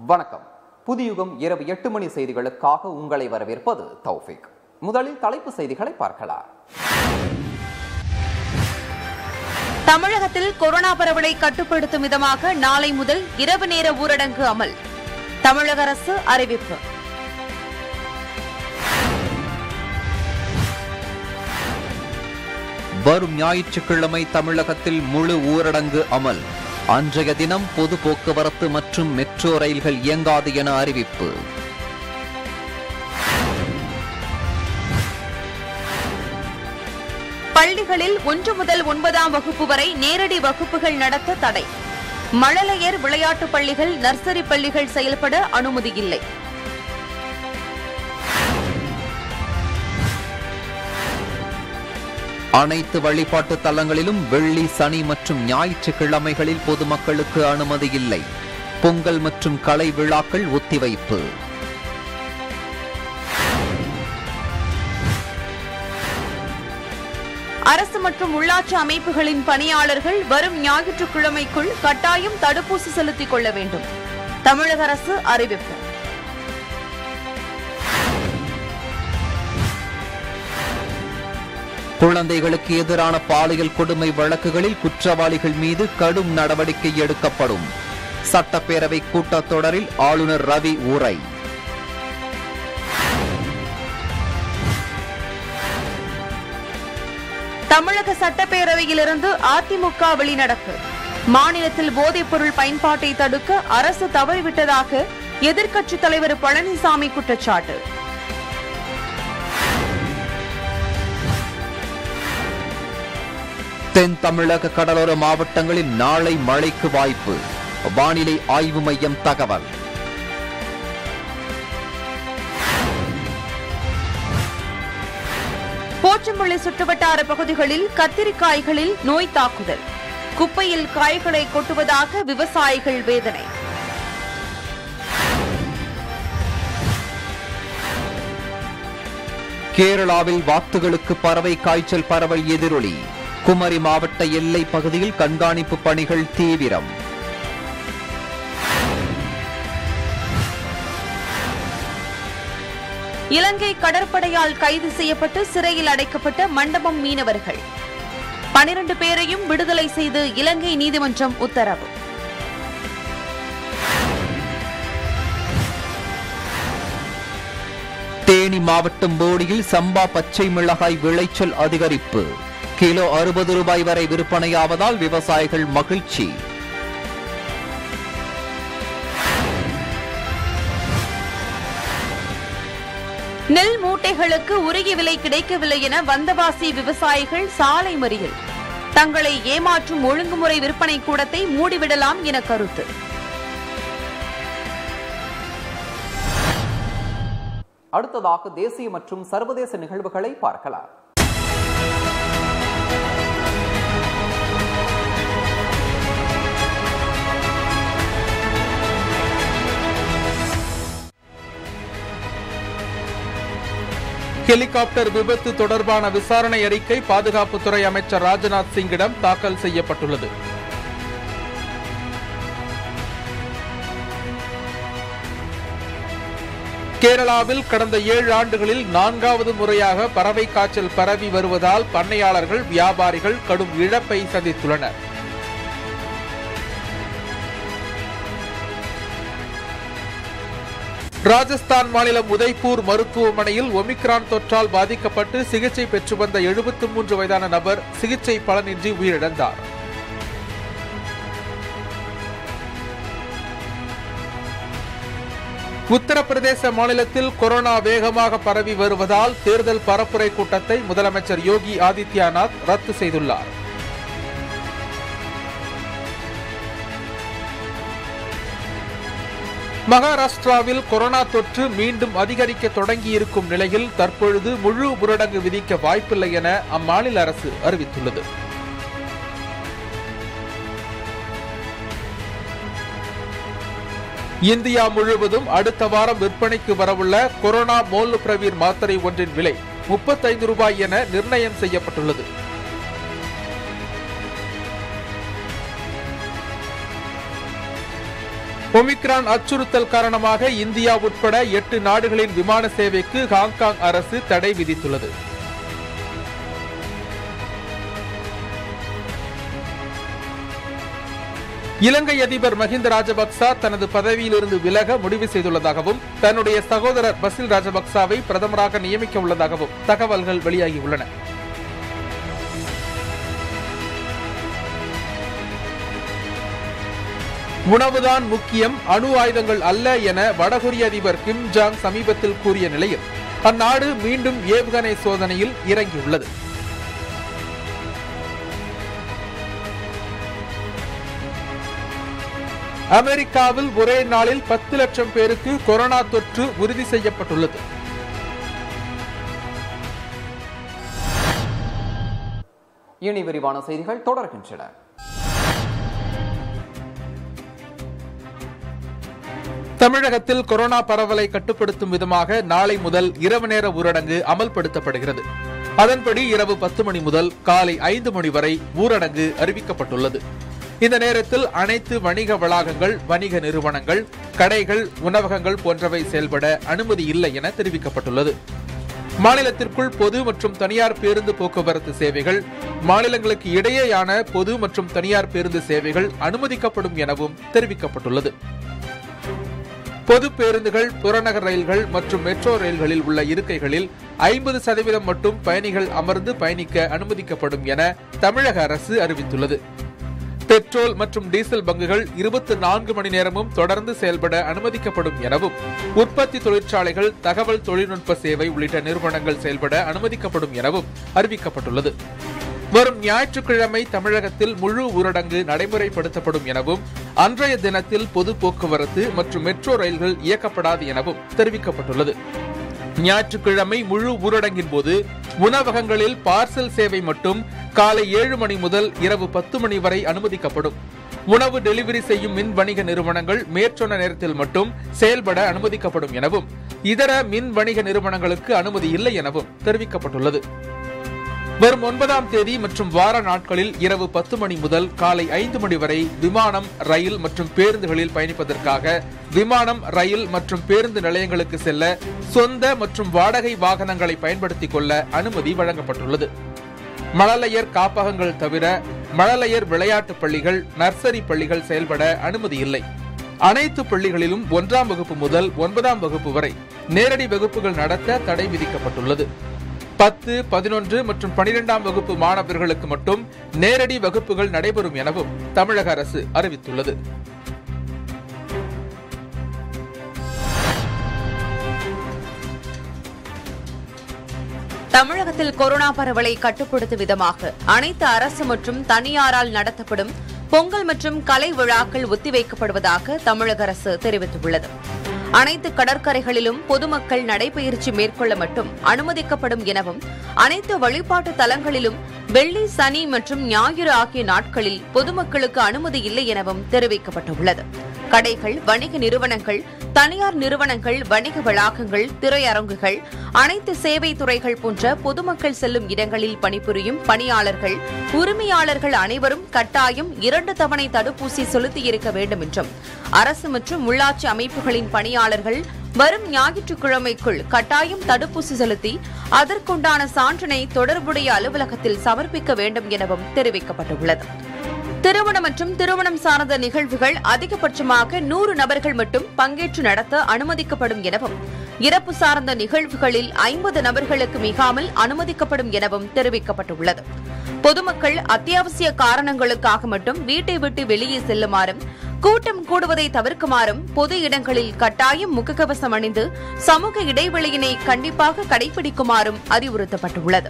வணக்கம். புதியுகம் இரவு 8 மணி செய்திகளுக்காக உங்களை வரவேற்பது தௌஃபிக். முதலில் தலைப்பு செய்திகளை பார்க்கலாம். தமிழகத்தில் கொரோனா பரவலை கட்டுப்படுத்தும் விதமாக நாளை முதல் இரவு நேர ஊரடங்கு அமல். தமிழக அரசு அறிவிப்பு. வரும் ஞாயிற்றுக்கிழமை தமிழகத்தில் முழு ஊரடங்கு அமல். அன்றைய தினம் பொது போக்குவரத்து மற்றும் மெட்ரோ ரயில்கள் இயங்காது என அறிவிப்பு. பள்ளிகளில் 1 முதல் 9ஆம் வகுப்பு வரை நேரடி வகுப்புகள் நடத்த தடை. மழலையர் விளையாட்டு பள்ளிகள், நர்சரி பள்ளிகள் செயல்பட அனுமதி இல்லை. அனைத்து வழிபாட்டு தலங்களிலும் வெள்ளி, சனி மற்றும் ஞாயிற்றுக்கிழமைகளில் பொதுமக்களுக்கு அனுமதி இல்லை. பொங்கல் மற்றும் கலை விழாக்கள் ஒத்திவைப்பு. அரசு மற்றும் உள்ளாட்சி அமைப்புகளின் பணியாளர்கள் வரும் ஞாயிற்றுக்கிழமைக்குள் கட்டாயம் தடுப்பூசி செலுத்திக் கொள்ள வேண்டும். தமிழக அரசு அறிவிப்பு. குழந்தைகளுக்கு எதிரான பாலியல் கொடுமை வழக்குகளில் குற்றவாளிகள் மீது கடும் நடவடிக்கை எடுக்கப்படும். சட்டப்பேரவை கூட்டத்தொடரில் ஆளுநர் ரவி உரை. தமிழக சட்டப்பேரவையிலிருந்து அதிமுக வெளிநடப்பு. மாநிலத்தில் போதைப் பொருள் பயன்பாட்டை தடுக்க அரசு தவறிவிட்டதாக எதிர்க்கட்சித் தலைவர் பழனிசாமி குற்றச்சாட்டு. தென் தமிழக கடலோர மாவட்டங்களில் நாளை மழைக்கு வாய்ப்பு. வானிலை ஆய்வு மையம் தகவல். போச்சம்பள்ளி சுற்றுவட்டார பகுதிகளில் கத்திரிக்காய்களில் நோய் தாக்குதல். குப்பையில் காய்களை கொட்டுவதாக விவசாயிகள் வேதனை. கேரளாவில் வாத்துகளுக்கு பறவை காய்ச்சல் பரவல் எதிரொலி. குமரி மாவட்ட எல்லை பகுதியில் கண்காணிப்பு பணிகள் தீவிரம். இலங்கை கடற்படையால் கைது செய்யப்பட்டு சிறையில் அடைக்கப்பட்ட மண்டபம் மீனவர்கள் 12 பேரையும் விடுதலை செய்து இலங்கை நீதிமன்றம் உத்தரவு. தேனி மாவட்டம் போடியில் சம்பா பச்சை மிளகாய் விளைச்சல் அதிகரிப்பு. கிலோ 60 ரூபாய் வரை விற்பனையாவதால் விவசாயிகள் மகிழ்ச்சி. நெல் மூட்டைகளுக்கு உரிய விலை கிடைக்கவில்லை என வந்தவாசி விவசாயிகள் சாலை மறியல். தங்களை ஏமாற்றும் ஒழுங்குமுறை விற்பனை கூடத்தை மூடிவிடலாம் என கருத்து. அடுத்ததாக தேசிய மற்றும் சர்வதேச நிகழ்வுகளை பார்க்கலாம். ஹெலிகாப்டர் விபத்து தொடர்பான விசாரணை அறிக்கை பாதுகாப்புத்துறை அமைச்சர் ராஜ்நாத் சிங்கிடம் தாக்கல் செய்யப்பட்டுள்ளது. கேரளாவில் கடந்த 7 ஆண்டுகளில் 4வது முறையாக பறவை காய்ச்சல் பரவி வருவதால் பண்ணையாளர்கள், வியாபாரிகள் கடும் இழப்பை சந்தித்துள்ளனர். ராஜஸ்தான் மாநிலம் உதய்பூர் மருத்துவமனையில் ஒமிக்ரான் தொற்றால் பாதிக்கப்பட்டு சிகிச்சை பெற்று வந்த 73 வயதான நபர் சிகிச்சை பலனின்றி உயிரிழந்தார். உத்தரப்பிரதேச மாநிலத்தில் கொரோனா வேகமாக பரவி வருவதால் தேர்தல் பரப்புரை கூட்டத்தை முதலமைச்சர் யோகி ஆதித்யநாத் ரத்து செய்துள்ளார். மகாராஷ்டிராவில் கொரோனா தொற்று மீண்டும் அதிகரிக்க தொடங்கியிருக்கும் நிலையில் தற்பொழுது முழு ஊரடங்கு விதிக்க வாய்ப்பில்லை என அம்மாநில அரசு அறிவித்துள்ளது. இந்தியா முழுவதும் அடுத்த வாரம் விற்பனைக்கு வரவுள்ள கொரோனா மோல்னுபிரவீர் மாத்திரை ஒன்றின் விலை 35 ரூபாய் என நிர்ணயம் செய்யப்பட்டுள்ளது. ஒமிக்ரான் அச்சுறுத்தல் காரணமாக இந்தியா உட்பட 8 நாடுகளின் விமான சேவைக்கு ஹாங்காங் அரசு தடை விதித்துள்ளது. இலங்கை அதிபர் மஹிந்த ராஜபக்ச தனது பதவியிலிருந்து விலக முடிவு செய்துள்ளதாகவும் தன்னுடைய சகோதரர் பசில் ராஜபக்சவை பிரதமராக நியமிக்க உள்ளதாகவும் தகவல்கள் வெளியாகியுள்ளன. உணவுதான் முக்கியம், அணு ஆயுதங்கள் அல்ல என வடகொரிய அதிபர் கிம் ஜாங் சமீபத்தில் கூறிய நிலையில் அந்நாடு மீண்டும் ஏவுகணை சோதனையில் இறங்கியுள்ளது. அமெரிக்காவில் ஒரே நாளில் 10 லட்சம் பேருக்கு கொரோனா தொற்று உறுதி செய்யப்பட்டுள்ளது. இனி விரிவான செய்திகள் தொடர்கின்றன. தமிழகத்தில் கொரோனா பரவலை கட்டுப்படுத்தும் விதமாக நாளை முதல் இரவு நேர ஊரடங்கு அமல்படுத்தப்படுகிறது. அதன்படி இரவு 10 மணி முதல் காலை 5 மணி வரை ஊரடங்கு அறிவிக்கப்பட்டுள்ளது. இந்த நேரத்தில் அனைத்து வணிக வளாகங்கள், வணிக நிறுவனங்கள், கடைகள், உணவகங்கள் போன்றவை செயல்பட அனுமதி இல்லை என தெரிவிக்கப்பட்டுள்ளது. மாநிலத்திற்குள் பொது மற்றும் தனியார் பேருந்து போக்குவரத்து சேவைகள், மாநிலங்களுக்கு இடையேயான பொது மற்றும் தனியார் பேருந்து சேவைகள் அனுமதிக்கப்படும் எனவும் தெரிவிக்கப்பட்டுள்ளது. பொது பேருந்துகள், புறநகர் ரயில்கள் மற்றும் மெட்ரோ ரயில்களில் உள்ள இருக்கைகளில் 50% மட்டும் பயணிகள் அமர்ந்து பயணிக்க அனுமதிக்கப்படும் என தமிழக அரசு அறிவித்துள்ளது. பெட்ரோல் மற்றும் டீசல் பங்குகள் 24 மணி நேரமும் தொடர்ந்து செயல்பட அனுமதிக்கப்படும் எனவும், உற்பத்தி தொழிற்சாலைகள், தகவல் தொழில்நுட்ப சேவை உள்ளிட்ட நிறுவனங்கள் செயல்பட அனுமதிக்கப்படும் எனவும் அறிவிக்கப்பட்டுள்ளது. வரும் ஞாயிற்றுக்கிழமை தமிழகத்தில் முழு ஊரடங்கு நடைமுறைப்படுத்தப்படும் எனவும், அன்றைய தினத்தில் பொது போக்குவரத்து மற்றும் மெட்ரோ ரயில்கள் இயக்கப்படாது எனவும் தெரிவிக்கப்பட்டுள்ளது. ஞாயிற்றுக்கிழமை முழு ஊரடங்கின் போது உணவகங்களில் பார்சல் சேவை மட்டும் காலை 7 மணி முதல் இரவு 10 மணி வரை அனுமதிக்கப்படும். உணவு டெலிவரி செய்யும் மின் வணிக நிறுவனங்கள் மேற்சொன்ன நேரத்தில் மட்டும் செயல்பட அனுமதிக்கப்படும் எனவும், இதர மின் வணிக நிறுவனங்களுக்கு அனுமதி இல்லை எனவும் தெரிவிக்கப்பட்டுள்ளது. வரும் 9ஆம் தேதி மற்றும் வார நாட்களில் இரவு 10 மணி முதல் காலை 5 மணி வரை விமானம், ரயில் மற்றும் பேருந்துகளில் பயணிப்பதற்காக விமானம், ரயில் மற்றும் பேருந்து நிலையங்களுக்கு செல்ல சொந்த மற்றும் வாடகை வாகனங்களை பயன்படுத்திக் கொள்ள அனுமதி வழங்கப்பட்டுள்ளது. மழலையர் காப்பகங்கள் தவிர மழலையர் விளையாட்டு பள்ளிகள், நர்சரி பள்ளிகள் செயல்பட அனுமதி இல்லை. அனைத்து பள்ளிகளிலும் 1ஆம் வகுப்பு முதல் 9ஆம் வகுப்பு வரை நேரடி வகுப்புகள் நடத்த தடை விதிக்கப்பட்டுள்ளது. 10, 11 மற்றும் 12ஆம் வகுப்பு மாணவர்களுக்கு மட்டும் நேரடி வகுப்புகள் நடைபெறும் எனவும் தமிழக அரசு அறிவித்துள்ளது. தமிழகத்தில் கொரோனா பரவலை கட்டுப்படுத்தும் விதமாக அனைத்து அரசு மற்றும் தனியாரால் நடத்தப்படும் பொங்கல் மற்றும் கலை விழாக்கள் ஒத்திவைக்கப்படுவதாக தமிழக அரசு தெரிவித்துள்ளது. அனைத்து கடற்கரைகளிலும் பொதுமக்கள் நடைபயிற்சி மேற்கொள்ள மட்டும் அனுமதிக்கப்படும் எனவும், அனைத்து வழிபாட்டு தலங்களிலும் வெள்ளி, சனி மற்றும் ஞாயிறு ஆகிய நாட்களில் பொதுமக்களுக்கு அனுமதி இல்லை எனவும் தெரிவிக்கப்பட்டுள்ளது. கடைகள், வணிக நிறுவனங்கள், தனியார் நிறுவனங்கள், வணிக வளாகங்கள், திரையரங்குகள், அனைத்து சேவை துறைகள் போன்ற பொதுமக்கள் செல்லும் இடங்களில் பணிபுரியும் பணியாளர்கள், உரிமையாளர்கள் அனைவரும் கட்டாயம் 2 தவணை தடுப்பூசி செலுத்தியிருக்க வேண்டும் என்றும், அரசு மற்றும் உள்ளாட்சி அமைப்புகளின் பணியாளர்கள் வரும் ஞாயிற்றுக்கிழமைக்குள் கட்டாயம் தடுப்பூசி செலுத்தி அதற்குண்டான சான்றினை தொடர்புடைய அலுவலகத்தில் சமர்ப்பிக்க வேண்டும் எனவும் தெரிவிக்கப்பட்டுள்ளது. திருமணம் மற்றும் திருமணம் சார்ந்த நிகழ்வுகள் அதிகபட்சமாக 100 நபர்கள் மட்டும் பங்கேற்று நடத்த அனுமதிக்கப்படும் எனவும், இறப்பு சார்ந்த நிகழ்வுகளில் 50 நபர்களுக்கு மிகாமல் அனுமதிக்கப்படும் எனவும் தெரிவிக்கப்பட்டுள்ளது. பொதுமக்கள் அத்தியாவசிய காரணங்களுக்காக மட்டும் வீட்டை விட்டு வெளியே செல்லுமாறும், கூட்டம் கூடுவதை தவிர்க்குமாறும், பொது இடங்களில் கட்டாயம் முகக்கவசம் அணிந்து சமூக இடைவெளியினை கண்டிப்பாக கடைபிடிக்குமாறும் அறிவுறுத்தப்பட்டுள்ளது.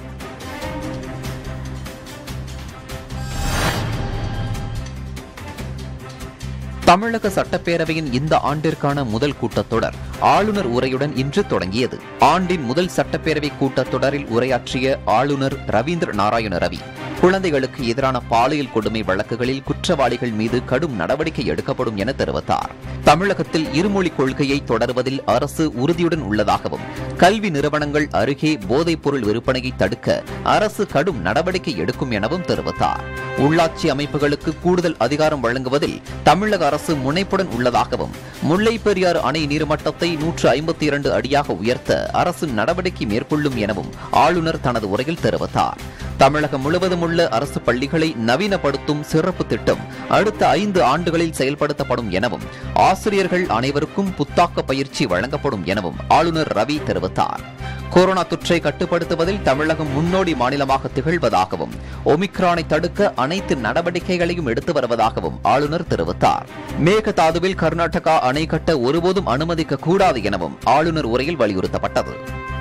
தமிழக சட்டப்பேரவையின் இந்த ஆண்டிற்கான முதல் கூட்டத்தொடர் ஆளுநர் உரையுடன் இன்று தொடங்கியது. ஆண்டின் முதல் சட்டப்பேரவை கூட்டத்தொடரில் உரையாற்றிய ஆளுநர் ரவீந்திர நாராயண ரவி, குழந்தைகளுக்கு எதிரான பாலியல் கொடுமை வழக்குகளில் குற்றவாளிகள் மீது கடும் நடவடிக்கை எடுக்கப்படும் என தெரிவித்தார். தமிழகத்தில் இருமொழி கொள்கையை தொடர்வதில் அரசு உறுதியுடன் உள்ளதாகவும் கல்வி நிறுவனங்கள் அருகே போதைப் பொருள் விற்பனையை தடுக்க அரசு கடும் நடவடிக்கை எடுக்கும் எனவும் தெரிவித்தார். உள்ளாட்சி அமைப்புகளுக்கு கூடுதல் அதிகாரம் வழங்குவதில் தமிழக அரசு முனைப்புடன் உள்ளதாகவும் முல்லைப் பெரியாறு அணை நீர்மட்டத்தை 152 அடியாக உயர்த்த அரசு நடவடிக்கை மேற்கொள்ளும் எனவும் ஆளுநர் தனது உரையில் தெரிவித்தார். தமிழகம் முழுவதும் உள்ள அரசு பள்ளிகளை நவீனப்படுத்தும் சிறப்பு திட்டம் அடுத்த 5 ஆண்டுகளில் செயல்படுத்தப்படும் எனவும் ஆசிரியர்கள் அனைவருக்கும் புத்தாக்க பயிற்சி வழங்கப்படும் எனவும் ஆளுநர் ரவி தெரிவித்தார். கொரோனா தொற்றை கட்டுப்படுத்துவதில் தமிழகம் முன்னோடி மாநிலமாக திகழ்வதாகவும் ஒமிக்ரானை தடுக்க அனைத்து நடவடிக்கைகளையும் எடுத்து வருவதாகவும் ஆளுநர் தெரிவித்தார். மேகதாதுவில் கர்நாடகா அணை கட்ட ஒருபோதும் அனுமதிக்க கூடாது எனவும் ஆளுநர் உரையில் வலியுறுத்தப்பட்டது.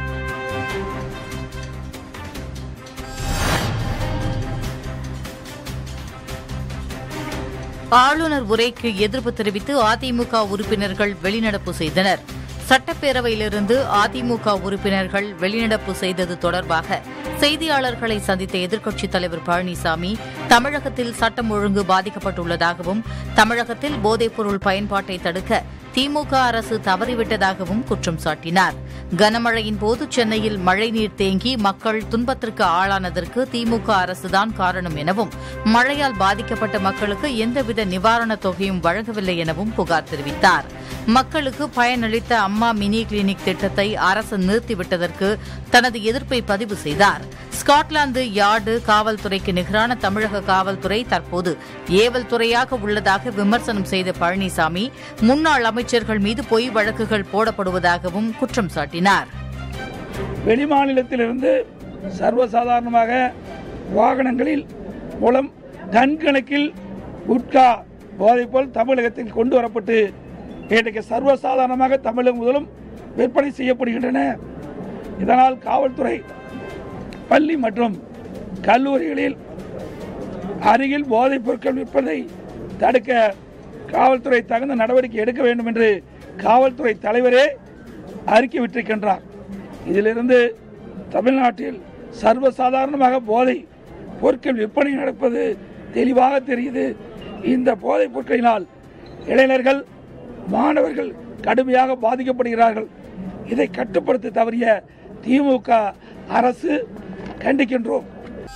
ஆளுநர் உரைக்கு எதிர்ப்பு தெரிவித்து அதிமுக உறுப்பினர்கள் வெளிநடப்பு செய்தனர். சட்டப்பேரவையிலிருந்து அதிமுக உறுப்பினர்கள் வெளிநடப்பு செய்தது தொடர்பாக செய்தியாளர்களை சந்தித்த எதிர்க்கட்சித் தலைவர் பழனிசாமி தமிழகத்தில் சட்டம் ஒழுங்கு பாதிக்கப்பட்டுள்ளதாகவும் தமிழகத்தில் போதைப்பொருள் பயன்பாட்டை தடுக்க திமுக அரசு தவறிவிட்டதாகவும் குற்றம் சாட்டினார். கனமழையின் போது சென்னையில் மழைநீர் தேங்கி மக்கள் துன்பத்திற்கு ஆளானதற்கு திமுக அரசுதான் காரணம் எனவும் மழையால் பாதிக்கப்பட்ட மக்களுக்கு எந்தவித நிவாரணத் தொகையும் வழங்கவில்லை எனவும் புகார் தெரிவித்தார். மக்களுக்கு பயனளித்த அம்மா மினி கிளினிக் திட்டத்தை அரசு நிறுத்திவிட்டதற்கு தனது எதிர்ப்பை பதிவு செய்தார். ஸ்காட்லாந்து யார்டு காவல்துறைக்கு நிகரான தமிழக காவல்துறை தற்போது ஏவல் துறையாக உள்ளதாக விமர்சனம் செய்த பழனிசாமி முன்னாள் அமைச்சர்கள் மீது பொய் வழக்குகள் போடப்படுவதாகவும் குற்றம் சாட்டினார். வெளிமாநிலத்திலிருந்து சர்வசாதாரணமாக வாகனங்களில் மூலம் டன் கணக்கில் குட்கா போதைப்போல் தமிழகத்தில் கொண்டு வரப்பட்டு இன்றைக்கு சர்வசாதாரணமாக தமிழகம் முதலும் விற்பனை செய்யப்படுகின்றன. இதனால் காவல்துறை பள்ளி மற்றும் கல்லூரிகளில் அருகில் போதைப் பொருட்கள் விற்பதை தடுக்க காவல்துறை தகுந்த நடவடிக்கை எடுக்க வேண்டும் என்று காவல்துறை தலைவரே அறிக்கை விட்டிருக்கின்றார். இதிலிருந்து தமிழ்நாட்டில் சர்வசாதாரணமாக போதை பொருட்கள் விற்பனை நடப்பது தெளிவாக தெரியுது. இந்த போதைப் பொருட்களினால் இளைஞர்கள் மாணவர்கள் கடுமையாக பாதிக்கப்படுகிறார்கள். இதை கட்டுப்படுத்த தவறிய திமுக அரசு கண்டிக்கின்றோம்.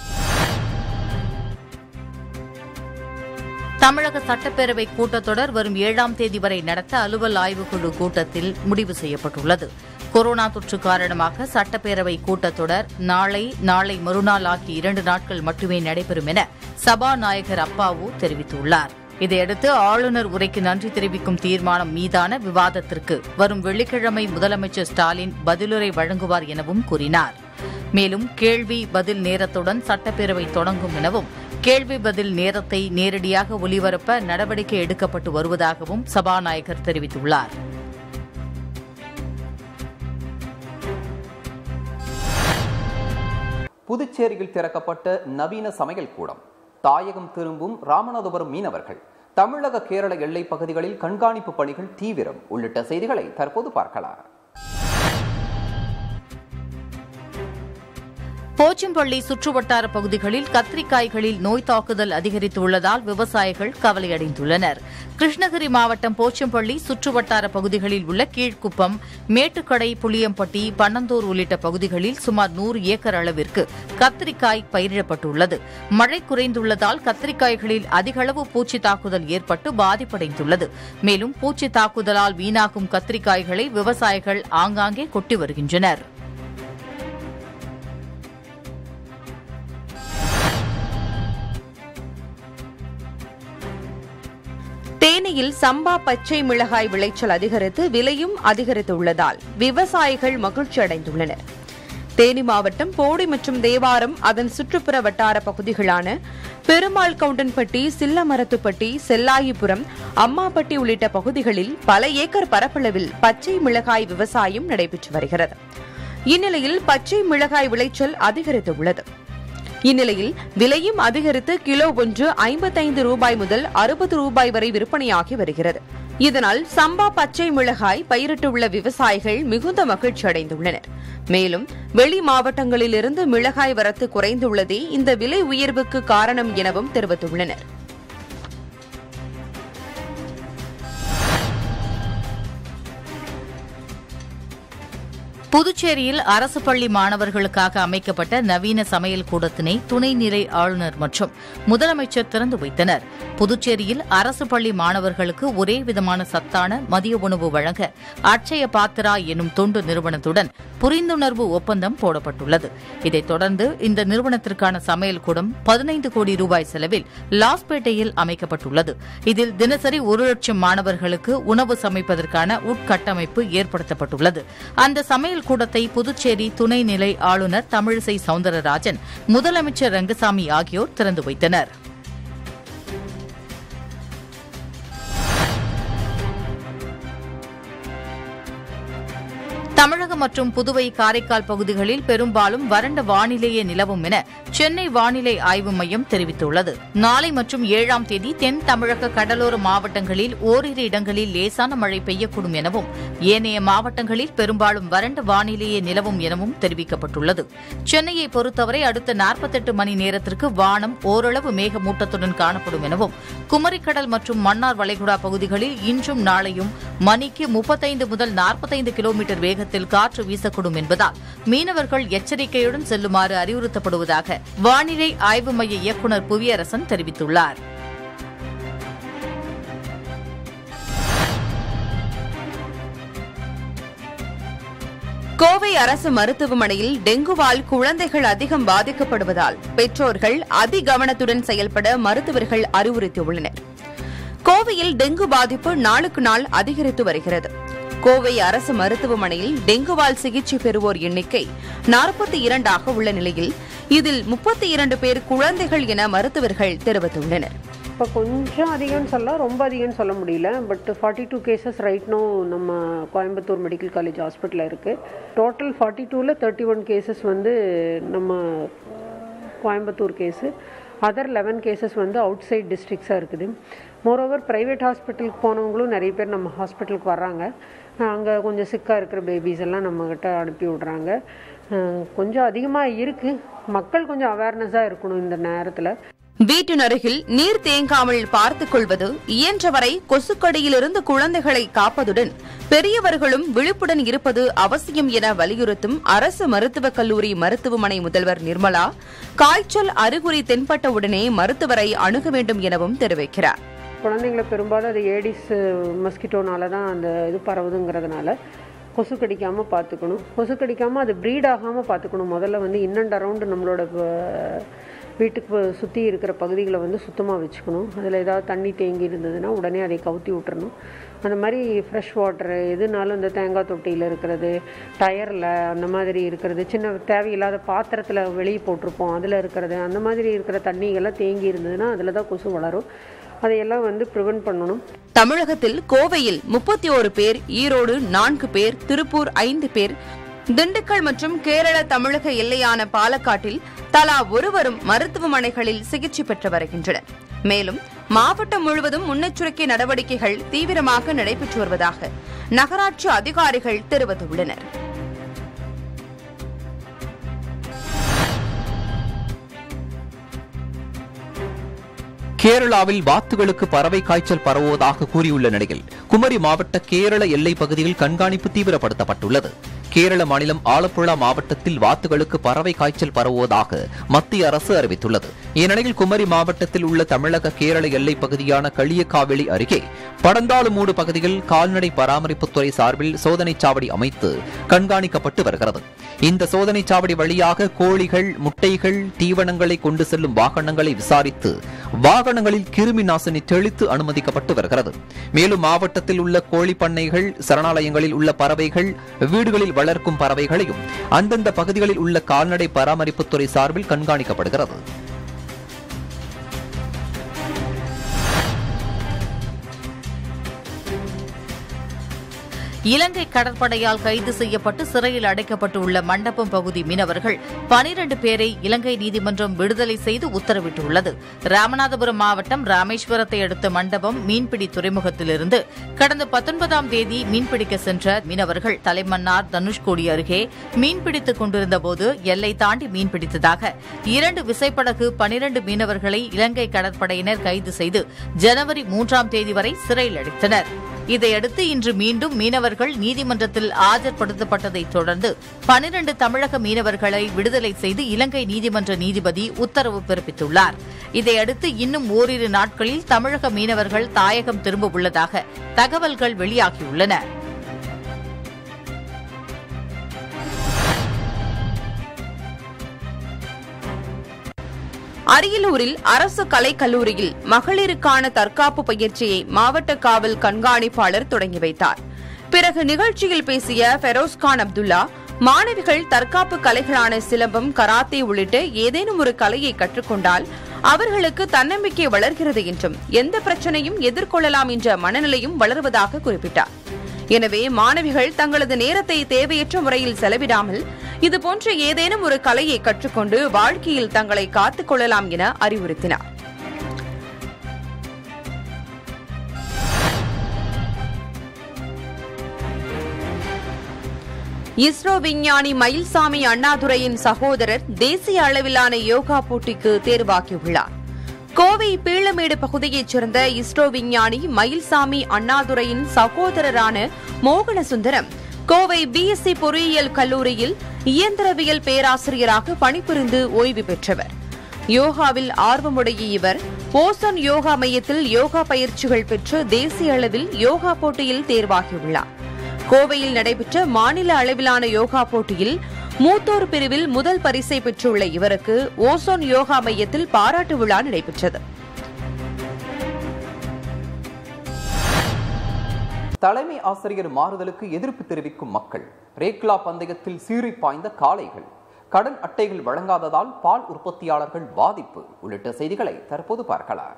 தமிழக சட்டப்பேரவை கூட்டத்தொடர் வரும் 7ஆம் தேதி வரை நடத்த அலுவல் ஆய்வுக்குழு கூட்டத்தில் முடிவு செய்யப்பட்டுள்ளது. கொரோனா தொற்று காரணமாக சட்டப்பேரவை கூட்டத்தொடர் நாளை மறுநாள் ஆகிய 2 நாட்கள் மட்டுமே நடைபெறும் என சபாநாயகர் அப்பாவு தெரிவித்துள்ளார். இதையடுத்து ஆளுநர் உரைக்கு நன்றி தெரிவிக்கும் தீர்மானம் மீதான விவாதத்திற்கு வரும் வெள்ளிக்கிழமை முதலமைச்சர் ஸ்டாலின் பதிலுரை வழங்குவார் எனவும் கூறினார். மேலும் கேள்வி பதில் நேரத்துடன் சட்டப்பேரவை தொடங்கும் எனவும் கேள்வி பதில் நேரத்தை நேரடியாக ஒலிபரப்ப நடவடிக்கை எடுக்கப்பட்டு வருவதாகவும் சபாநாயகர் தெரிவித்துள்ளார். புதுச்சேரியில் திறக்கப்பட்ட நவீன சமையல் கூடம், தாயகம் திரும்பும் ராமநாதபுரம் மீனவர்கள், தமிழக கேரள எல்லைப் பகுதிகளில் கண்காணிப்பு பணிகள் தீவிரம் உள்ளிட்ட செய்திகளை தற்போது பார்க்கலாம். போச்சம்பள்ளி சுற்றுவட்டார பகுதிகளில் கத்திரிக்காய்களில் நோய் தாக்குதல் அதிகரித்துள்ளதால் விவசாயிகள் கவலையடைந்துள்ளனர். கிருஷ்ணகிரி மாவட்டம் போச்சம்பள்ளி சுற்றுவட்டார பகுதிகளில் உள்ள கீழ்குப்பம், மேட்டுக்கடை, புளியம்பட்டி, பன்னந்தூர் உள்ளிட்ட பகுதிகளில் சுமார் 100 ஏக்கர் அளவிற்கு கத்திரிக்காய் பயிரிடப்பட்டுள்ளது. மழை குறைந்துள்ளதால் கத்திரிக்காய்களில் அதிக அளவு பூச்சி தாக்குதல் ஏற்பட்டு பாதிப்படைந்துள்ளது. மேலும் பூச்சி தாக்குதலால் வீணாகும் கத்திரிக்காய்களை விவசாயிகள் ஆங்காங்கே கொட்டி வருகின்றனர். தேனியில் சம்பா பச்சை மிளகாய் விளைச்சல் அதிகரித்து விலையும் அதிகரித்துள்ளதால் விவசாயிகள் மகிழ்ச்சி அடைந்துள்ளனர். தேனி மாவட்டம் போடி மற்றும் தேவாரம், அதன் சுற்றுப்புற வட்டார பகுதிகளான பெருமாள் கவுண்டன்பட்டி, சில்லமரத்துப்பட்டி, செல்லாயிபுரம், அம்மாப்பட்டி உள்ளிட்ட பகுதிகளில் பல ஏக்கர் பரப்பளவில் பச்சை மிளகாய் விவசாயம் நடைபெற்று வருகிறது. இந்நிலையில் பச்சை மிளகாய் விளைச்சல் அதிகரித்துள்ளது. இந்நிலையில் விலையும் அதிகரித்து கிலோ ஒன்று 55 ரூபாய் முதல் 60 ரூபாய் வரை விற்பனையாகி வருகிறது. இதனால் சம்பா பச்சை மிளகாய் பயிரிட்டுள்ள விவசாயிகள் மிகுந்த மகிழ்ச்சி அடைந்துள்ளனர். மேலும் வெளி மாவட்டங்களிலிருந்து மிளகாய் வரத்து குறைந்துள்ளதே இந்த விலை உயர்வுக்கு காரணம் எனவும் தெரிவித்துள்ளனர். புதுச்சேரியில் அரசு பள்ளி மாணவர்களுக்காக அமைக்கப்பட்ட நவீன சமையல் கூடத்தினை துணைநிலை ஆளுநர் மற்றும் முதலமைச்சர் திறந்து வைத்தனர். புதுச்சேரியில் அரசு பள்ளி மாணவர்களுக்கு ஒரே விதமான சத்தான மதிய உணவு வழங்க அட்சய பாத்திரா எனும் தொண்டு நிறுவனத்துடன் புரிந்துணர்வு ஒப்பந்தம் போடப்பட்டுள்ளது. இதைத் தொடர்ந்து இந்த நிறுவனத்திற்கான சமையல் கூடம் 15 கோடி ரூபாய் செலவில் லாஸ்பேட்டையில் அமைக்கப்பட்டுள்ளது. இதில் தினசரி 1 லட்சம் மாணவர்களுக்கு உணவு சமைப்பதற்கான உட்கட்டமைப்பு ஏற்படுத்தப்பட்டுள்ளது. அந்த சமையல் கூடத்தை புதுச்சேரி துணைநிலை ஆளுநர் தமிழிசை சவுந்தரராஜன், முதலமைச்சர் ரங்கசாமி ஆகியோர் திறந்து வைத்தனர். தமிழகம் மற்றும் புதுவை காரைக்கால் பகுதிகளில் பெரும்பாலும் வறண்ட வானிலையே நிலவும் என சென்னை வானிலை ஆய்வு மையம் தெரிவித்துள்ளது. நாளை மற்றும் 7ஆம் தேதி தென் தமிழக கடலோர மாவட்டங்களில் ஓரிரு இடங்களில் லேசான மழை பெய்யக்கூடும் எனவும் ஏனைய மாவட்டங்களில் பெரும்பாலும் வறண்ட வானிலையே நிலவும் எனவும் தெரிவிக்கப்பட்டுள்ளது. சென்னையை பொறுத்தவரை அடுத்த 48 மணி நேரத்திற்கு வானம் ஓரளவு மேகமூட்டத்துடன் காணப்படும் எனவும் குமரிக்கடல் மற்றும் மன்னார் வளைகுடா பகுதிகளில் இன்றும் நாளையும் மணிக்கு 35 முதல் 45 கிலோமீட்டர் வேகத்தில் காற்று வீசக்கூடும் என்பதால் மீனவர்கள் எச்சரிக்கையுடன் செல்லுமாறு அறிவுறுத்தப்படுவதாக வானிலை ஆய்வு மைய இயக்குநர் புவியரசன் தெரிவித்துள்ளார். கோவை அரசு மருத்துவமனையில் டெங்குவால் குழந்தைகள் அதிகம் பாதிக்கப்படுவதால் பெற்றோர்கள் அதிகவனத்துடன் செயல்பட மருத்துவர்கள் அறிவுறுத்தியுள்ளனர். கோவையில் டெங்கு பாதிப்பு நாளுக்கு நாள் அதிகரித்து வருகிறது. கோவை அரசு மருத்துவமனையில் டெங்குவால் சிகிச்சை பெறுவோர் எண்ணிக்கை 42 உள்ள நிலையில் இதில் 32 பேர் குழந்தைகள் என மருத்துவர்கள் தெரிவித்துள்ளனர். இப்போ கொஞ்சம் அதிகம்னு சொல்லலாம், ரொம்ப அதிகம்னு சொல்ல முடியல. பட் 42 கேசஸ் ரைட் நோ நம்ம கோயம்புத்தூர் மெடிக்கல் காலேஜ் ஹாஸ்பிட்டலில் இருக்குது. டோட்டல் 42ல் 31 கேசஸ் வந்து நம்ம கோயம்புத்தூர் கேஸு, அதர் 11 கேசஸ் வந்து அவுட் சைட் டிஸ்ட்ரிக்ஸாக இருக்குது. மோரோவர் ப்ரைவேட் ஹாஸ்பிட்டலுக்கு போனவங்களும் நிறைய பேர் நம்ம ஹாஸ்பிட்டலுக்கு வர்றாங்க. அங்கே கொஞ்சம் சிக்காக இருக்கிற பேபிஸ் எல்லாம் நம்மக்கிட்ட அனுப்பி விட்றாங்க. கொஞ்சம் அதிகமாக இருக்குது. மக்கள் கொஞ்சம் அவேர்னஸாக இருக்கணும் இந்த நேரத்தில். வீட்டின் அருகில் நீர் தேங்காமல் பார்த்துக் கொள்வது, இயன்றவரை கொசுக்கடியிலிருந்து குழந்தைகளை காப்பதுடன் பெரியவர்களும் விழிப்புடன் இருப்பது அவசியம் என வலியுறுத்தும் அரசு மருத்துவக் கல்லூரி மருத்துவமனை முதல்வர் நிர்மலா, காய்ச்சல் அறிகுறி தென்பட்டவுடனே மருத்துவரை அணுக வேண்டும் எனவும் தெரிவிக்கிறார். குழந்தைங்களை பெரும்பாலும் அது ஏடிஸ் மஸ்கிட்டோனால தான் அந்த இது பரவுதுங்கிறதுனால கொசு கடிக்காமல் பார்த்துக்கணும். கொசு கடிக்காமல் அது ப்ரீட் ஆகாமல் பார்த்துக்கணும். முதல்ல வந்து இன் அண்ட் அரவுண்டு நம்மளோட வீட்டுக்கு சுற்றி இருக்கிற பகுதிகளை வந்து சுத்தமாக வச்சுக்கணும். அதில் ஏதாவது தண்ணி தேங்கி இருந்ததுன்னா உடனே அதை கவுத்தி விட்டுறணும். அந்த மாதிரி ஃப்ரெஷ் வாட்டரு எதுனாலும் இந்த தேங்காய் தொட்டியில் இருக்கிறது, டயரில் அந்த மாதிரி இருக்கிறது, சின்ன தேவையில்லாத பாத்திரத்தில் வெளியே போட்டிருப்போம் அதில் இருக்கிறது, அந்த மாதிரி இருக்கிற தண்ணிகள்லாம் தேங்கி இருந்ததுன்னா அதில் தான் கொசு வளரும். அதையெல்லாம் வந்து ப்ரிவென்ட் பண்ணணும். தமிழகத்தில் கோவையில் 31 பேர், ஈரோடு 4 பேர், திருப்பூர் 5 பேர், திண்டுக்கல் மற்றும் கேரள தமிழக எல்லையான பாலக்காட்டில் தலா ஒருவரும் மருத்துவமனைகளில் சிகிச்சை பெற்று வருகின்றனர். மேலும் மாவட்டம் முழுவதும் முன்னெச்சரிக்கை நடவடிக்கைகள் தீவிரமாக நடைபெற்று வருவதாக நகராட்சி அதிகாரிகள் தெரிவித்துள்ளனர். கேரளாவில் வாத்துகளுக்கு பறவை காய்ச்சல் பரவுவதாக கூறியுள்ள நிலையில் குமரி மாவட்ட கேரள எல்லை பகுதியில் கண்காணிப்பு தீவிரப்படுத்தப்பட்டுள்ளது. கேரள மாநிலம் ஆலப்புழா மாவட்டத்தில் வாத்துகளுக்கு பறவை காய்ச்சல் பரவுவதாக மத்திய அரசு அறிவித்துள்ளது. இந்நிலையில் குமரி மாவட்டத்தில் உள்ள தமிழக கேரள எல்லை பகுதியான களியக்காவிளி அருகே படந்தாலுமூடு பகுதியில் கால்நடை பராமரிப்புத்துறை சார்பில் சோதனைச் சாவடி அமைத்து கண்காணிக்கப்பட்டு வருகிறது. இந்த சோதனைச் சாவடி வழியாக கோழிகள், முட்டைகள், தீவனங்களை கொண்டு செல்லும் வாகனங்களை விசாரித்து வாகனங்களில் கிருமி நாசினி தெளித்து அனுமதிக்கப்பட்டு வருகிறது. மேலும் மாவட்டத்தில் உள்ள கோழி பண்ணைகள், சரணாலயங்களில் உள்ள பறவைகள், வீடுகளில் வளர்க்கும் பறவைகளையும் அந்தந்த பகுதிகளில் உள்ள கால்நடை பராமரிப்புத்துறை சார்பில் கண்காணிக்கப்படுகிறது. இலங்கை கடற்படையால் கைது செய்யப்பட்டு சிறையில் அடைக்கப்பட்டுள்ள மண்டபம் பகுதி மீனவர்கள் 12 பேரை இலங்கை நீதிமன்றம் விடுதலை செய்து உத்தரவிட்டுள்ளது. ராமநாதபுரம் மாவட்டம் ராமேஸ்வரத்தை அடுத்த மண்டபம் மீன்பிடி துறைமுகத்திலிருந்து கடந்த 19ஆம் தேதி மீன்பிடிக்க சென்ற மீனவர்கள் தலைமன்னார் தனுஷ்கோடி அருகே மீன்பிடித்துக் கொண்டிருந்தபோது எல்லை தாண்டி மீன்பிடித்ததாக 2 விசைப்படகு 12 மீனவர்களை இலங்கை கடற்படையினர் கைது செய்து ஜனவரி 3ஆம் தேதி வரை சிறையில் அடைத்தனர். இதையடுத்து இன்று மீண்டும் மீனவர்கள் நீதிமன்றத்தில் ஆஜர்படுத்தப்பட்டதைத் தொடர்ந்து 12 தமிழக மீனவர்களை விடுதலை செய்து இலங்கை நீதிமன்ற நீதிபதி உத்தரவு பிறப்பித்துள்ளார். இதையடுத்து இன்னும் ஓரிரு நாட்களில் தமிழக மீனவர்கள் தாயகம் திரும்ப உள்ளதாக தகவல்கள் வெளியாகியுள்ளன. அரியலூரில் அரசு கலைக்கல்லூரியில் மகளிருக்கான தற்காப்பு பயிற்சியை மாவட்ட காவல் கண்காணிப்பாளர் தொடங்கி வைத்தார். பிறகு நிகழ்ச்சியில் பேசிய ஃபெரோஸ்கான் அப்துல்லா, மாணவிகள் தற்காப்பு கலைகளான சிலம்பம், கராத்தே உள்ளிட்ட ஏதேனும் ஒரு கலையை கற்றுக்கொண்டால் அவர்களுக்கு தன்னம்பிக்கை வளர்கிறது என்றும் எந்த பிரச்சனையும் எதிர்கொள்ளலாம் என்ற மனநிலையும் வளருவதாக குறிப்பிட்டார். எனவே மாணவிகள் தங்களது நேரத்தை தேவையற்ற முறையில் செலவிடாமல் இதுபோன்ற ஏதேனும் ஒரு கலையை கற்றுக்கொண்டு வாழ்க்கையில் தங்களை காத்துக் கொள்ளலாம் என அறிவுறுத்தினார். இஸ்ரோ விஞ்ஞானி மயில்சாமி அண்ணாதுரையின் சகோதரர் தேசிய அளவிலான யோகா போட்டிக்கு தேர்வாகியுள்ளார். கோவை பீளமேடு பகுதியைச் சேர்ந்த இஸ்ரோ விஞ்ஞானி மயில்சாமி அண்ணாதுரையின் சகோதரரான மோகனசுந்தரம் கோவை பிஎஸ்சி பொறியியல் கல்லூரியில் இயந்திரவியல் பேராசிரியராக பணிபுரிந்து ஓய்வு பெற்றவர். யோகாவில் ஆர்வமுடைய இவர் ஓசோன் யோகா மையத்தில் யோகா பயிற்சிகள் பெற்று தேசிய அளவில் யோகா போட்டியில் தேர்வாகியுள்ளார். கோவையில் நடைபெற்ற மாநில அளவிலான யோகா போட்டியில் மூத்தோர் பிரிவில் முதல் பரிசை பெற்றுள்ள இவருக்கு ஓசோன் யோகா மையத்தில் பாராட்டு விழா நடைபெற்றது. தலைமை ஆசிரியர் மாறுதலுக்கு எதிர்ப்பு தெரிவிக்கும் மக்கள், ரேக்லா பந்தயத்தில் சீறி பாய்ந்த காளைகள், கடன் அட்டைகள் வழங்காததால் பால் உற்பத்தியாளர்கள் பாதிப்பு உள்ளிட்ட செய்திகளை தற்போது பார்க்கலாம்.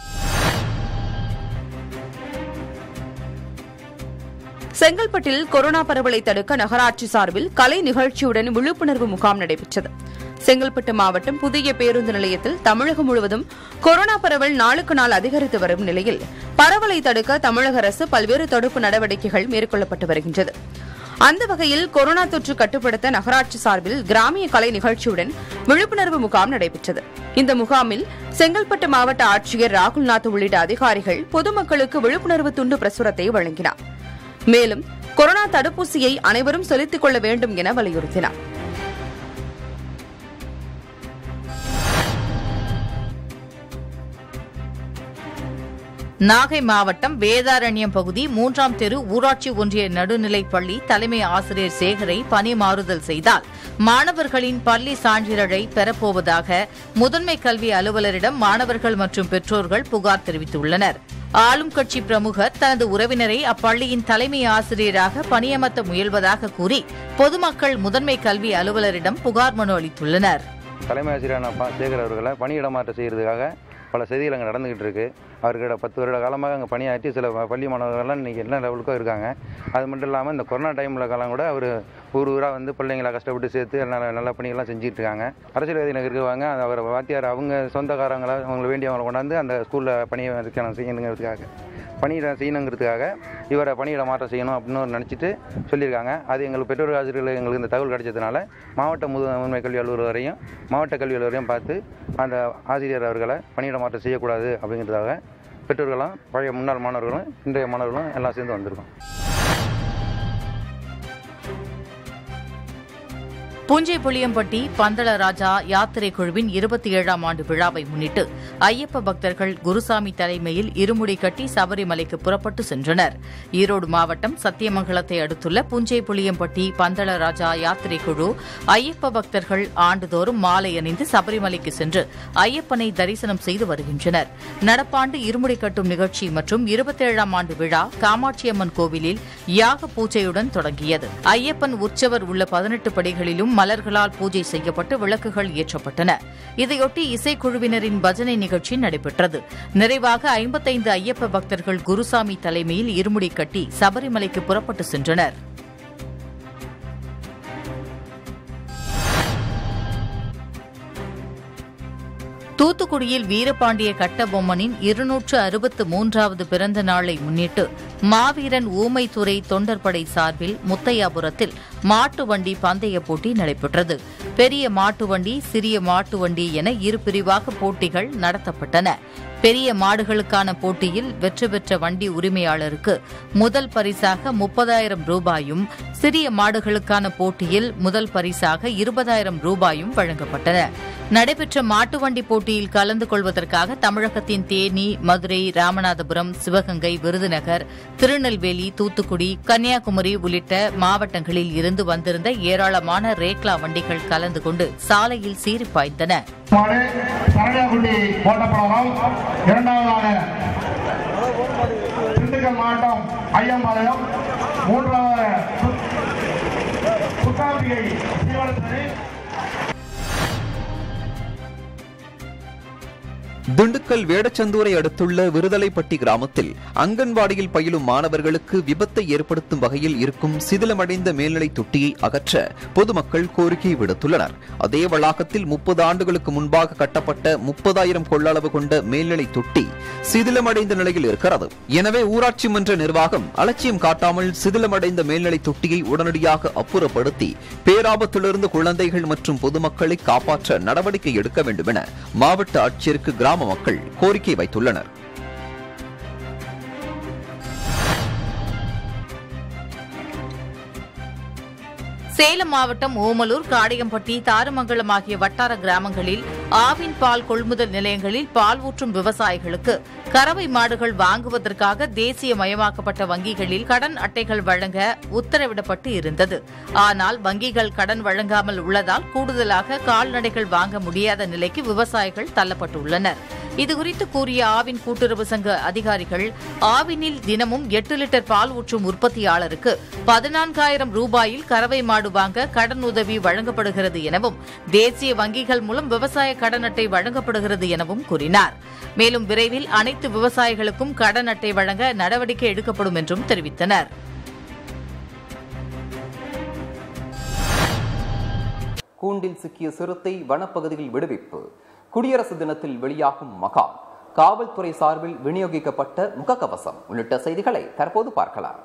செங்கல்பட்டில் கொரோனா பரவலை தடுக்க நகராட்சி சார்பில் கலை நிகழ்ச்சியுடன் விழிப்புணர்வு முகாம் நடைபெற்றது. செங்கல்பட்டு மாவட்டம் புதிய பேருந்து நிலையத்தில் தமிழகம் முழுவதும் கொரோனா பரவல் நாளுக்கு நாள் அதிகரித்து வரும் நிலையில் பரவலை தடுக்க தமிழக அரசு பல்வேறு தடுப்பு நடவடிக்கைகள் மேற்கொள்ளப்பட்டு வருகின்றது. அந்த வகையில் கொரோனா தொற்று கட்டுப்படுத்த நகராட்சி சார்பில் கிராமிய கலை நிகழ்ச்சியுடன் விழிப்புணர்வு முகாம் நடைபெற்றது. இந்த முகாமில் செங்கல்பட்டு மாவட்ட ஆட்சியர் ராகுல்நாத் உள்ளிட்ட அதிகாரிகள் பொதுமக்களுக்கு விழிப்புணர்வு துண்டு பிரசுரத்தை வழங்கினார். மேலும் கொரோனா தடுப்பூசியை அனைவரும் செலுத்திக் கொள்ள வேண்டும் என வலியுறுத்தினார். நாகை மாவட்டம் வேதாரண்யம் பகுதி 3ஆம் தெரு ஊராட்சி ஒன்றிய நடுநிலைப் பள்ளி தலைமை ஆசிரியர் சேகரை பணி மாறுதல் செய்தால் மாணவர்களின் பள்ளி சான்றிதழை பெறப்போவதாக முதன்மை கல்வி அலுவலரிடம் மாணவர்கள் மற்றும் பெற்றோர்கள் புகார் தெரிவித்துள்ளனர். ஆளும் கட்சி பிரமுகர் தனது உறவினரை அப்பள்ளியின் தலைமை ஆசிரியராக பணியமர்த்த முயல்வதாக கூறி பொதுமக்கள் முதன்மை கல்வி அலுவலரிடம் புகார் மனு அளித்துள்ளனர். தலைமை ஆசிரியரான சேகர் அவர்களை பணியிடமாற்றம் செய்யறதுக்காக பல செய்திகள் அங்கே நடந்துகிட்டு இருக்கு. அவர்கிட்ட 10 வருட காலமாக அங்கே பணியாற்றி சில பள்ளி மாணவர்கள்லாம் இன்றைக்கி என்ன லெவலுக்கோ இருக்காங்க. அது மட்டும் இல்லாமல் இந்த கொரோனா டைமில் காலம் கூட அவர் ஊராக வந்து பிள்ளைங்களை கஷ்டப்பட்டு சேர்த்து நல்ல பணிகள்லாம் செஞ்சுட்டு இருக்காங்க. அரசியல்வாதிகள் இருக்குவாங்க, அவர் வாத்தியார் அவங்க சொந்தக்காரங்களை அவங்களுக்கு வேண்டியவங்களை கொண்டாந்து அந்த ஸ்கூலில் பணியை செய்யணுங்கிறதுக்காக இவரை பணியிட மாற்றம் செய்யணும் அப்படின்னு நினச்சிட்டு சொல்லியிருக்காங்க. அது எங்களுக்கு பெற்றோர் ஆசிரியர்கள் எங்களுக்கு இந்த தகவல் கிடைச்சதுனால மாவட்ட முதன்மை கல்வி அலுவலரையும் மாவட்ட கல்வி அலுவலரையும் பார்த்து அந்த ஆசிரியர் அவர்களை பணியிட மாற்றம் செய்யக்கூடாது அப்படிங்கிறதுக்காக பெற்றோர்களும் பழைய முன்னாள் மாணவர்களும் இன்றைய மாணவர்களும் எல்லாம் சேர்ந்து வந்திருக்கோம். புஞ்சை-புளியம்பட்டி பந்தளராஜா யாத்திரை குழுவின் 27ஆம் ஆண்டு விழாவை முன்னிட்டு ஐயப்ப பக்தர்கள் குருசாமி தலைமையில் இருமுடி கட்டி சபரிமலைக்கு புறப்பட்டு சென்றனர். ஈரோடு மாவட்டம் சத்தியமங்கலத்தை அடுத்துள்ள புஞ்சை-புளியம்பட்டி பந்தளராஜா யாத்திரை குழு ஐயப்ப பக்தர்கள் ஆண்டுதோறும் மாலை அணிந்து சபரிமலைக்கு சென்று ஐயப்பனை தரிசனம் செய்து வருகின்றனர். நடப்பாண்டு இருமுடி கட்டும் நிகழ்ச்சி மற்றும் 27ஆம் ஆண்டு விழா காமாட்சியம்மன் கோவிலில் யாக பூஜையுடன் தொடங்கியது. ஐயப்பன் உற்சவர் உள்ள 18 படிகளிலும் மலர்களால் பூஜை செய்யப்பட்டு விளக்குகள் ஏற்றப்பட்டன. இதையொட்டி இசைக்குழுவினரின் பஜனை நிகழ்ச்சி நடைபெற்றது. நிறைவாக 55 ஐயப்ப பக்தர்கள் குருசாமி தலைமையில் இருமுடி கட்டி சபரிமலைக்கு புறப்பட்டு சென்றனர். தூத்துக்குடியில் வீரபாண்டிய கட்டபொம்மனின் 263வது பிறந்த நாளை முன்னிட்டு மாவீரன் ஊமைத்துறை தொண்டர்படை சார்பில் முத்தையாபுரத்தில் மாட்டு வண்டி பந்தய போட்டி நடைபெற்றது. பெரிய மாட்டு வண்டி, சிறிய மாட்டு வண்டி என இரு பிரிவாக போட்டிகள் நடத்தப்பட்டன. பெரிய மாடுகளுக்கான போட்டியில் வெற்றி பெற்ற வண்டி உரிமையாளருக்கு முதல் பரிசாக 30,000 ரூபாயும், சிறிய மாடுகளுக்கான போட்டியில் முதல் பரிசாக 20,000 ரூபாயும் வழங்கப்பட்டன. நடைபெற்ற மாட்டு வண்டி போட்டியில் கலந்து கொள்வதற்காக தமிழகத்தின் தேனி, மதுரை, ராமநாதபுரம், சிவகங்கை, விருதுநகர், திருநெல்வேலி, தூத்துக்குடி, கன்னியாகுமரி உள்ளிட்ட மாவட்டங்களில் இருந்து வந்திருந்த ஏராளமான ரேக்லா வண்டிகள் கலந்து கொண்டு சாலையில் சீறி பாய்ந்தன. சரணியாகுண்டி கோட்டப்பழம், இரண்டாவதாக திண்டுக்கல் மாவட்டம் ஐயம்பாளையம், மூன்றாவது சுத்தாம்பிகை சீவனத்துறை. திண்டுக்கல் வேடச்சந்தூரை அடுத்துள்ள விருதலைப்பட்டி கிராமத்தில் அங்கன்வாடியில் பயிலும் மாணவர்களுக்கு விபத்தை ஏற்படுத்தும் வகையில் இருக்கும் சிதிலமடைந்த மேல்நிலை தொட்டியை அகற்ற பொதுமக்கள் கோரிக்கை விடுத்துள்ளனர். அதே வளாகத்தில் 30 ஆண்டுகளுக்கு முன்பாக கட்டப்பட்ட 30,000 கொள்ளளவு கொண்ட மேல்நிலை தொட்டி சிதிலமடைந்த நிலையில் இருக்கிறது. எனவே ஊராட்சி மன்ற நிர்வாகம் அலட்சியம் காட்டாமல் சிதிலமடைந்த மேல்நிலை தொட்டியை உடனடியாக அப்புறப்படுத்தி பேராபத்திலிருந்து குழந்தைகள் மற்றும் பொதுமக்களை காப்பாற்ற நடவடிக்கை எடுக்க வேண்டும் என மாவட்ட ஆட்சியருக்கு கிராம மக்கள் கோரிக்கை வைத்துள்ளனர். சேலம் மாவட்டம் ஓமலூர், காடையம்பட்டி, தாரமங்கலம் ஆகிய வட்டார கிராமங்களில் ஆவின் பால் கொள்முதல் நிலையங்களில் பால் ஊற்றும் விவசாயிகளுக்கு கறவை மாடுகள் வாங்குவதற்காக தேசியமயமாக்கப்பட்ட வங்கிகளில் கடன் அட்டைகள் வழங்க உத்தரவிடப்பட்டு இருந்தது. ஆனால் வங்கிகள் கடன் வழங்காமல் உள்ளதால் கூடுதலாக கால்நடைகள் வாங்க முடியாத நிலைக்கு விவசாயிகள் தள்ளப்பட்டுள்ளனர். இதுகுறித்து கூறிய ஆவின் கூட்டுறவு சங்க அதிகாரிகள், ஆவினில் தினமும் 8 லிட்டர் பால் ஊற்றும் உற்பத்தியாளருக்கு 14,000 ரூபாயில் கறவை மாடு வாங்க கடன் உதவி வழங்கப்படுகிறது எனவும், தேசிய வங்கிகள் மூலம் விவசாய கடன் அட்டை வழங்கப்படுகிறது எனவும் கூறினார். மேலும் விரைவில் அனைத்து விவசாயிகளுக்கும் கடன் அட்டை வழங்க நடவடிக்கை எடுக்கப்படும் என்றும் தெரிவித்தனர். கூண்டில் சிக்கிய சிறுத்தை வனப்பகுதியில் விடுவிப்பு. குடியரசு தினத்தில் வெளியாகும் மகான், காவல்துறை சார்பில் விநியோகிக்கப்பட்ட முகக்கவசம் உள்ளிட்ட செய்திகளை தற்போது பார்க்கலாம்.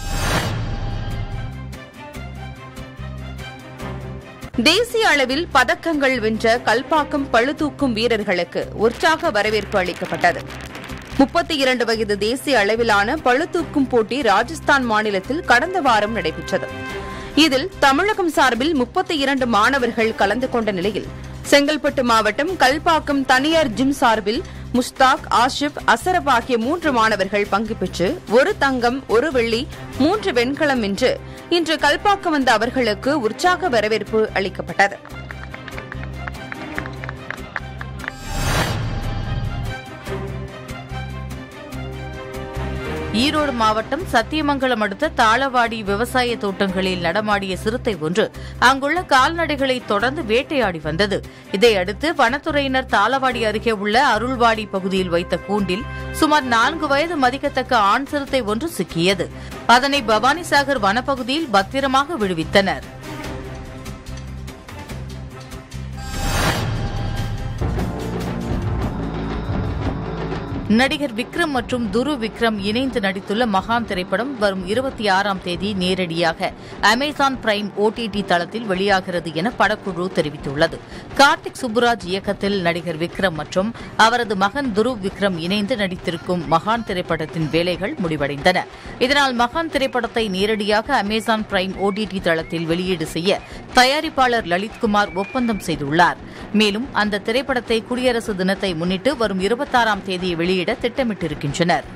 தேசிய அளவில் பதக்கங்கள் வென்ற கல்பாக்கம் பளுதூக்கும் வீரர்களுக்கு உற்சாக வரவேற்பு அளிக்கப்பட்டது. 32 வயது தேசிய அளவிலான பளுதூக்கும் போட்டி ராஜஸ்தான் மாநிலத்தில் கடந்த வாரம் நடைபெற்றது. இதில் தமிழகம் சார்பில் 32 மாணவர்கள் கலந்து கொண்ட நிலையில், செங்கல்பட்டு மாவட்டம் கல்பாக்கம் தனியார் ஜிம் சார்பில் முஸ்தாக், ஆஷிப், அசரப் ஆகிய 3 மாணவர்கள் பங்கு பெற்று 1 தங்கம், 1 வெள்ளி, 3 வெண்கலம் என்று இன்று கல்பாக்கம் வந்த அவர்களுக்கு உற்சாக வரவேற்பு அளிக்கப்பட்டது. ஈரோடு மாவட்டம் சத்தியமங்கலம் அடுத்த தாளவாடி விவசாய தோட்டங்களில் நடமாடிய சிறுத்தை ஒன்று அங்குள்ள கால்நடைகளை தொடர்ந்து வேட்டையாடி வந்தது. இதையடுத்து வனத்துறையினர் தாளவாடி அருகே உள்ள அருள்வாடி பகுதியில் வைத்த கூண்டில் சுமார் 4 வயது மதிக்கத்தக்க ஆண் சிறுத்தை ஒன்று சிக்கியது. அதனை பவானிசாகர் வனப்பகுதியில் பத்திரமாக விடுவித்தனர். நடிகர் விக்ரம் மற்றும் துரு விக்ரம் இணைந்து நடித்துள்ள மகான் திரைப்படம் வரும் 26ஆம் தேதி நேரடியாக அமேசான் பிரைம் OTT தளத்தில் வெளியாகிறது என படக்குழு தெரிவித்துள்ளது. கார்த்திக் சுப்புராஜ் இயக்கத்தில் நடிகர் விக்ரம் மற்றும் அவரது மகன் துரு விக்ரம் இணைந்து நடித்திருக்கும் மகான் திரைப்படத்தின் வேலைகள் முடிவடைந்தன. இதனால் மகான் திரைப்படத்தை நேரடியாக அமேசான் பிரைம் OTT தளத்தில் வெளியீடு செய்ய தயாரிப்பாளர் லலித்குமார் ஒப்பந்தம் செய்துள்ளார். மேலும் அந்த திரைப்படத்தை குடியரசு தினத்தை முன்னிட்டு வரும் 26ஆம் தேதி வெளியிட திட்டமிட்டிருக்கின்றனர்.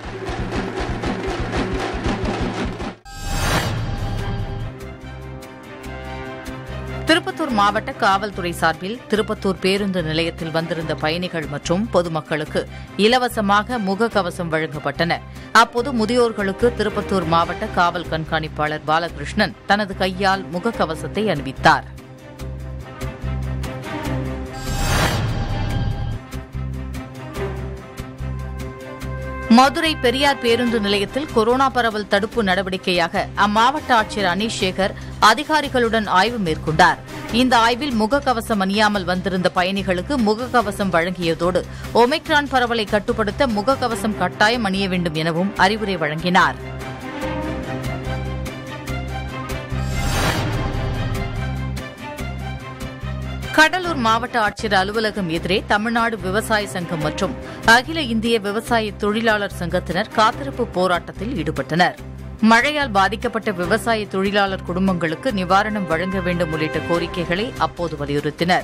திருப்பத்தூர் மாவட்ட காவல்துறை சார்பில் திருப்பத்தூர் பேருந்து நிலையத்தில் வந்திருந்த பயணிகள் மற்றும் பொதுமக்களுக்கு இலவசமாக முகக்கவசம் வழங்கப்பட்டன. அப்போது முதியோர்களுக்கு திருப்பத்தூர் மாவட்ட காவல் கண்காணிப்பாளர் பாலகிருஷ்ணன் தனது கையால் முகக்கவசத்தை அணிவித்தார். மதுரை பெரியார் பேருந்து நிலையத்தில் கொரோனா பரவல் தடுப்பு நடவடிக்கையாக அம்மாவட்ட ஆட்சியர் அனீஷ் சேகர் அதிகாரிகளுடன் ஆய்வு மேற்கொண்டார். இந்த ஆய்வில் முகக்கவசம் அணியாமல் வந்திருந்த பயணிகளுக்கு முகக்கவசம் வழங்கியதோடு ஒமிக்ரான் பரவலை கட்டுப்படுத்த முகக்கவசம் கட்டாயம் அணிய வேண்டும் எனவும் அறிவுரை வழங்கினார். கடலூர் மாவட்ட ஆட்சியர் அலுவலகம் எதிரே தமிழ்நாடு விவசாய சங்கம் மற்றும் அகில இந்திய விவசாய தொழிலாளர் சங்கத்தினர் காத்திருப்பு போராட்டத்தில் ஈடுபட்டனர். மழையால் பாதிக்கப்பட்ட விவசாய தொழிலாளர் குடும்பங்களுக்கு நிவாரணம் வழங்க வேண்டும் உள்ளிட்ட கோரிக்கைகளை அப்போது வலியுறுத்தினர்.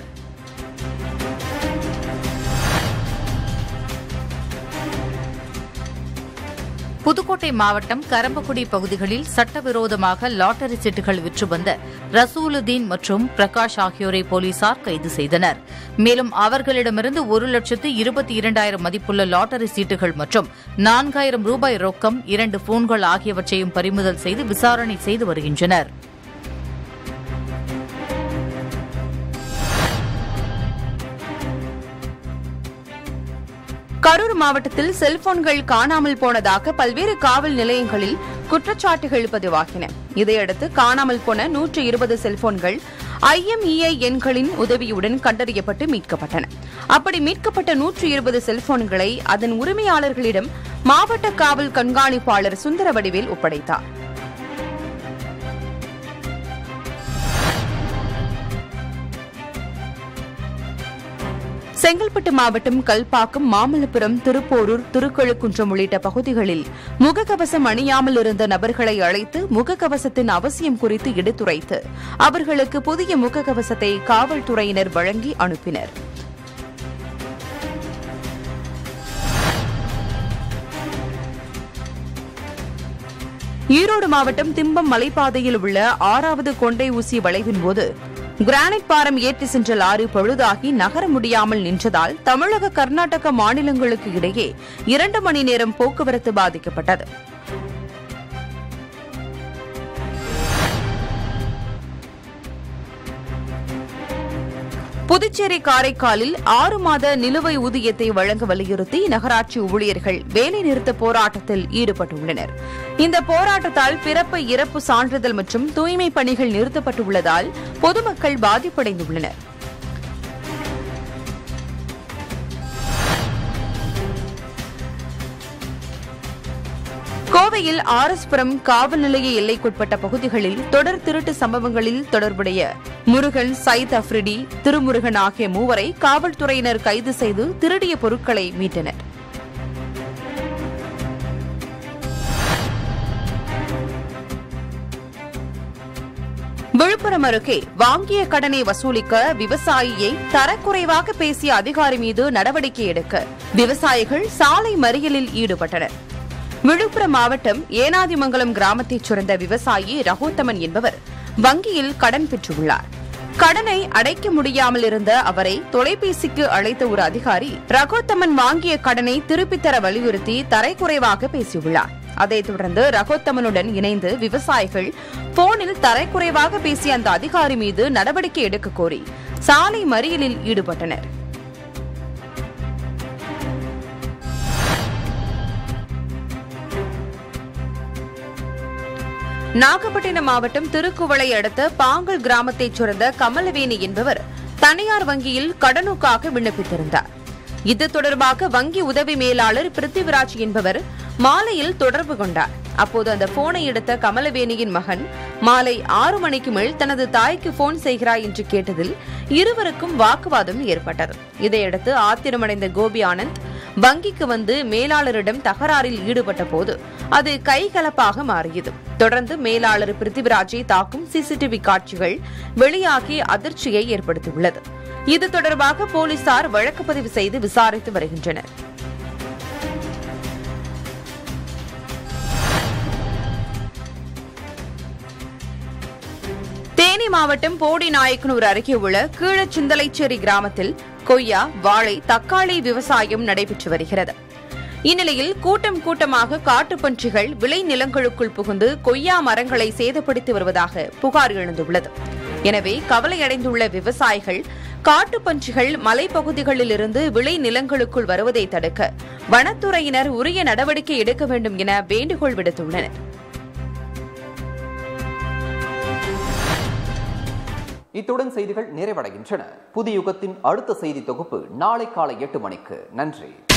புதுக்கோட்டை மாவட்டம் கரம்பக்குடி பகுதிகளில் சட்டவிரோதமாக லாட்டரி சீட்டுகள் விற்று வந்த ரசூலுதீன் மற்றும் பிரகாஷ் ஆகியோரை போலீசார் கைது செய்தனர். மேலும் அவர்களிடமிருந்து 1,22,000 மதிப்புள்ள லாட்டரி சீட்டுகள் மற்றும் 4,000 ரூபாய் ரொக்கம், 2 போன்கள் ஆகியவற்றையும் பறிமுதல் செய்து விசாரணை செய்து வருகின்றனர். கரூர் மாவட்டத்தில் செல்போன்கள் காணாமல் போனதாக பல்வேறு காவல் நிலையங்களில் குற்றச்சாட்டுகள் பதிவாகின. இதையடுத்து காணாமல் போன 120 செல்போன்கள் IMEI எண்களின் உதவியுடன் கண்டறியப்பட்டு மீட்கப்பட்டன. அப்படி மீட்கப்பட்ட 120 செல்போன்களை அதன் உரிமையாளர்களிடம் மாவட்ட காவல் கண்காணிப்பாளர் சுந்தரவடிவேல் ஒப்படைத்தார். செங்கல்பட்டு மாவட்டம் கல்பாக்கம், மாமல்லபுரம், திருப்போரூர், திருக்கழுக்குன்றம் உள்ளிட்ட பகுதிகளில் முகக்கவசம் அணியாமல் இருந்த நபர்களை அழைத்து முகக்கவசத்தின் அவசியம் குறித்து எடுத்துரைத்து அவர்களுக்கு புதிய முகக்கவசத்தை காவல்துறையினர் வழங்கி அனுப்பினர். ஈரோடு மாவட்டம் திம்பம் மலைப்பாதையில் உள்ள 6வது கொண்டை ஊசி வளைவின் போது கிரானைட் பாரம் ஏற்றி சென்ற லாரி பழுதாகி நகர முடியாமல் நின்றதால் தமிழக, கர்நாடக மாநிலங்களுக்கு இடையே 2 மணி நேரம் போக்குவரத்து பாதிக்கப்பட்டது. புதுச்சேரி, காரைக்காலில் 6 மாத நிலுவை ஊதியத்தை வழங்க வலியுறுத்தி நகராட்சி ஊழியர்கள் வேலைநிறுத்த போராட்டத்தில் ஈடுபட்டுள்ளனர். இந்த போராட்டத்தால் பிறப்பு, இறப்பு சான்றிதழ் மற்றும் தூய்மை பணிகள் நிறுத்தப்பட்டுள்ளதால் பொதுமக்கள் பாதிப்படைந்துள்ளனர். கோவையில் ஆர்எஸ்புரம் காவல் நிலைய எல்லைக்குட்பட்ட பகுதிகளில் தொடர் திருட்டு சம்பவங்களில் தொடர்புடைய முருகன், சயித் அப்ரிடி, திருமுருகன் ஆகிய 3 காவல்துறையினர் கைது செய்து திருடிய பொருட்களை மீட்டனர். விழுப்புரம் அருகே வாங்கிய கடனை வசூலிக்க விவசாயியை தரக்குறைவாக பேசிய அதிகாரி மீது நடவடிக்கை எடுக்க விவசாயிகள் சாலை மறியலில் ஈடுபட்டனர். விழுப்புரம் மாவட்டம் ஏனாதிமங்கலம் கிராமத்தைச் சேர்ந்த விவசாயி ரகோத்தமன் என்பவர் வங்கியில் கடன் பெற்றுள்ளார். கடனை அடைக்க முடியாமல் இருந்த அவரை தொலைபேசிக்கு அழைத்த ஒரு அதிகாரி ரகோத்தமன் வாங்கிய கடனை திருப்பித் தர வலியுறுத்தி தரைக்குறைவாக பேசியுள்ளார். அதைத் தொடர்ந்து ரகோத்தமனுடன் இணைந்து விவசாயிகள் போனில் தரைக்குறைவாக பேசிய அந்த அதிகாரி மீது நடவடிக்கை எடுக்க கோரி சாலை மறியலில் ஈடுபட்டனர். நாகப்பட்டினம் மாவட்டம் திருக்குவளை அடுத்த பாங்கல் கிராமத்தைச் சேர்ந்த கமலவேணி என்பவர் தனியார் வங்கியில் கடனுக்காக விண்ணப்பித்திருந்தார். இது தொடர்பாக வங்கி உதவி மேலாளர் பிருத்திவிராஜ் என்பவர் மாலையில் தொடர்பு கொண்டார். அப்போது அந்த போனை எடுத்த கமலவேணியின் மகன் மாலை 6 மணிக்கு மேல் தனது தாய்க்கு போன் செய்கிறாய் என்று கேட்டதில் இருவருக்கும் வாக்குவாதம் ஏற்பட்டது. இதையடுத்து ஆத்திரமடைந்த கோபி ஆனந்த் வங்கிக்கு வந்து மேலாளரிடம் தகராறில் ஈடுபட்ட போது அது கைகலப்பாக மாறியது. தொடர்ந்து மேலாளர் பிருத்திவிராஜை தாக்கும் சிசிடிவி காட்சிகள் வெளியாகி அதிர்ச்சியை ஏற்படுத்தியுள்ளது. இது தொடர்பாக போலீசார் வழக்கு பதிவு செய்து விசாரித்து வருகின்றனர். தேனி மாவட்டம் போடிநாயக்கனூர் அருகே உள்ள கீழச்சிந்தலைச்சேரி கிராமத்தில் கொய்யா, வாழை, தக்காளி விவசாயம் நடைபெற்று வருகிறது. இந்நிலையில் கூட்டம் கூட்டமாக காட்டுப்பன்றிகள் விளை நிலங்களுக்குள் புகுந்து கொய்யா மரங்களை சேதப்படுத்தி வருவதாக புகார் எழுந்துள்ளது. எனவே கவலையடைந்துள்ள விவசாயிகள் காட்டுப்பன்றிகள் மலைப்பகுதிகளில் இருந்து விளை நிலங்களுக்குள் வருவதை தடுக்க வனத்துறையினர் உரிய நடவடிக்கை எடுக்க வேண்டும் என வேண்டுகோள் விடுத்துள்ளனர். இத்துடன் செய்திகள் நிறைவடைகின்றன. புதிய யுகத்தின் அடுத்த செய்தி தொகுப்பு நாளை காலை 8 மணிக்கு. நன்றி.